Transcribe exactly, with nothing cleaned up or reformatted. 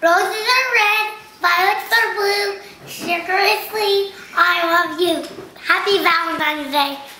Roses are red, violets are blue, sugar is sweet, I love you. Happy Valentine's Day.